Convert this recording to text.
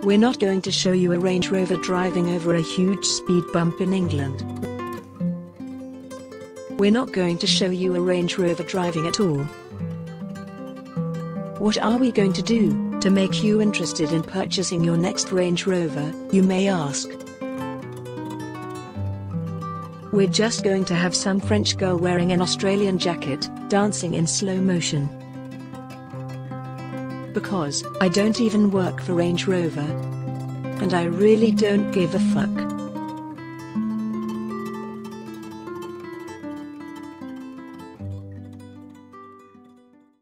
We're not going to show you a Range Rover driving over a huge speed bump in England. We're not going to show you a Range Rover driving at all. What are we going to do to make you interested in purchasing your next Range Rover, you may ask? We're just going to have some French girl wearing an Australian jacket, dancing in slow motion. Because I don't even work for Range Rover. And I really don't give a fuck.